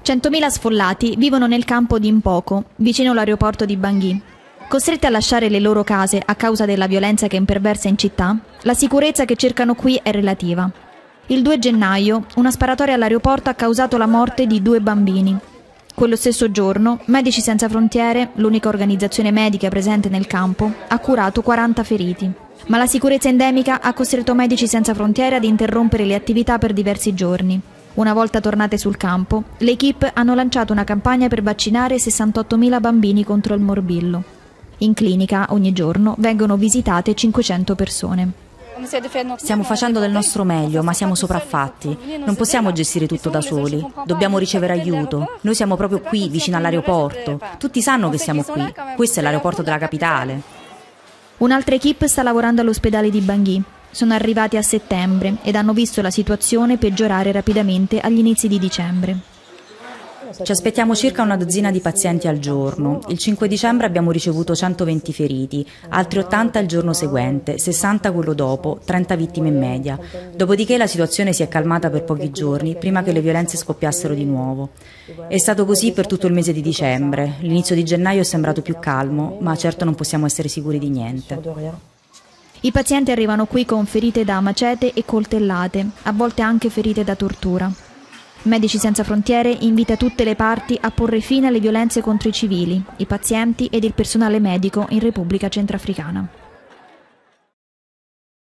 100.000 sfollati vivono nel campo di Mpoko, vicino all'aeroporto di Bangui. Costretti a lasciare le loro case a causa della violenza che imperversa in città, la sicurezza che cercano qui è relativa. Il 2 gennaio, una sparatoria all'aeroporto ha causato la morte di 2 bambini. Quello stesso giorno, Medici Senza Frontiere, l'unica organizzazione medica presente nel campo, ha curato 40 feriti. Ma la sicurezza endemica ha costretto Medici Senza Frontiere ad interrompere le attività per diversi giorni. Una volta tornate sul campo, le equip hanno lanciato una campagna per vaccinare 68.000 bambini contro il morbillo. In clinica, ogni giorno, vengono visitate 500 persone. Stiamo facendo del nostro meglio, ma siamo sopraffatti. Non possiamo gestire tutto da soli. Dobbiamo ricevere aiuto. Noi siamo proprio qui, vicino all'aeroporto. Tutti sanno che siamo qui. Questo è l'aeroporto della capitale. Un'altra equipe sta lavorando all'ospedale di Bangui. Sono arrivati a settembre ed hanno visto la situazione peggiorare rapidamente agli inizi di dicembre. Ci aspettiamo circa una dozzina di pazienti al giorno. Il 5 dicembre abbiamo ricevuto 120 feriti, altri 80 il giorno seguente, 60 quello dopo, 30 vittime in media. Dopodiché la situazione si è calmata per pochi giorni, prima che le violenze scoppiassero di nuovo. È stato così per tutto il mese di dicembre. L'inizio di gennaio è sembrato più calmo, ma certo non possiamo essere sicuri di niente. I pazienti arrivano qui con ferite da macete e coltellate, a volte anche ferite da tortura. Medici Senza Frontiere invita tutte le parti a porre fine alle violenze contro i civili, i pazienti ed il personale medico in Repubblica Centrafricana.